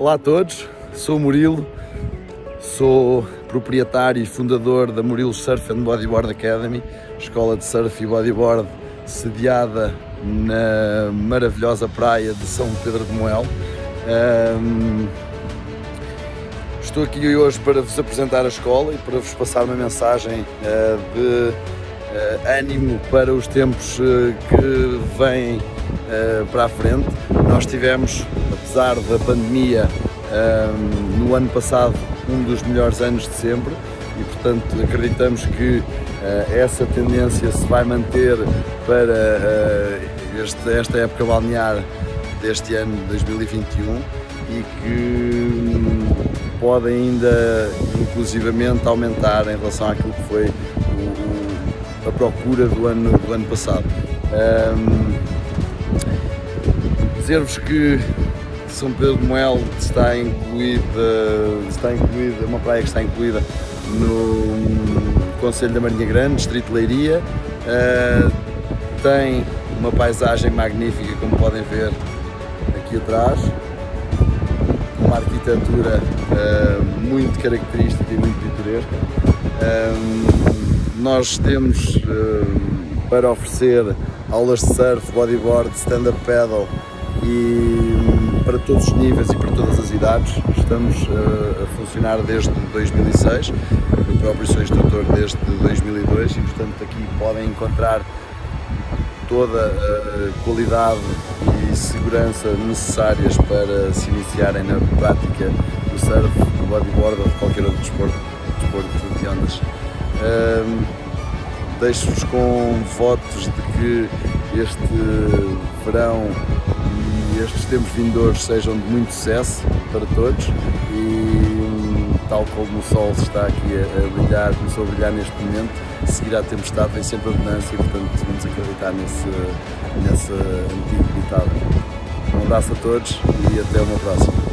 Olá a todos, sou o Murilo, sou proprietário e fundador da Murilo Surf and Bodyboard Academy, escola de surf e bodyboard sediada na maravilhosa praia de São Pedro de Moel. Estou aqui hoje para vos apresentar a escola e para vos passar uma mensagem de ânimo para os tempos que vêm para a frente. Nós tivemos, apesar da pandemia, no ano passado um dos melhores anos de sempre e, portanto, acreditamos que essa tendência se vai manter para esta época balnear deste ano de 2021 e que pode ainda, inclusivamente, aumentar em relação àquilo que foi a procura do ano passado. Dizer-vos que São Pedro de Moel está incluída, é uma praia que está incluída no Concelho da Marinha Grande, distrito de Leiria. Tem uma paisagem magnífica, como podem ver aqui atrás, uma arquitetura muito característica e muito pitoresca. Nós temos para oferecer aulas de surf, bodyboard, stand-up paddle e para todos os níveis e para todas as idades. Estamos a funcionar desde 2006, eu próprio sou instrutor desde 2002 e, portanto, aqui podem encontrar toda a qualidade e segurança necessárias para se iniciarem na prática do surf, do bodyboard ou de qualquer outro desporto de ondas. Deixo-vos com fotos de que este verão e estes tempos vindouros sejam de muito sucesso para todos e, tal como o sol está aqui a brilhar, começou a brilhar neste momento, seguirá a tempestade, vem sempre a abundância e, portanto, devemos acreditar nessa antiga ditado. Um abraço a todos e até uma próxima.